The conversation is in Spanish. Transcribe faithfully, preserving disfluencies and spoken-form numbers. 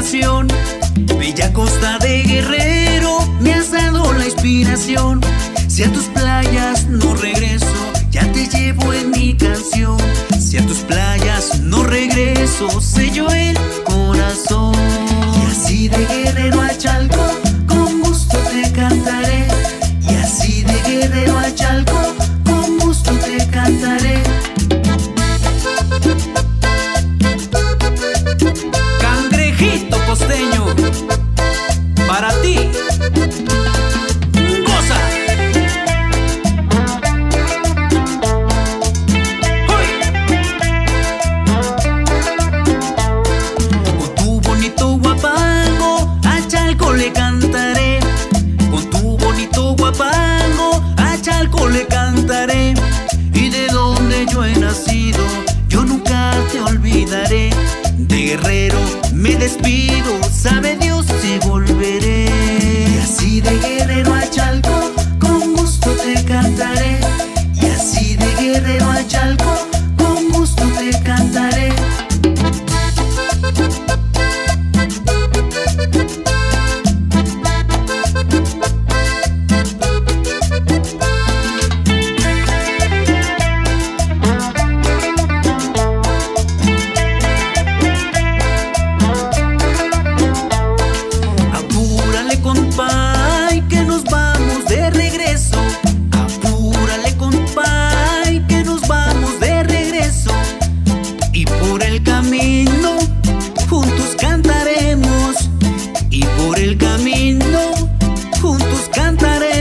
ocasión. Bella costa de Guerrero, me has dado la inspiración. Si a tus playas no regreso, ya te llevo en mi canción. Si a tus playas no regreso, sello el corazón. Y así de Guerrero a Chalco, con gusto te cantaré. Y así de Guerrero a Chalco, con gusto te cantaré. Cangrejito costeño, para ti. ¡Goza! ¡Uy! Con tu bonito guapango a Chalco le cantaré. Con tu bonito guapango a Chalco le cantaré. Y de donde yo he nacido, yo nunca te olvidaré. De Guerrero me despido, sabe Dios si volveré. Y así de Guerrero a Chalco, con gusto te cantaré. Y así de Guerrero a Chalco, con gusto te cantaré. Compay, que nos vamos de regreso. Apúrale, compay, que nos vamos de regreso. Y por el camino juntos cantaremos. Y por el camino juntos cantaremos.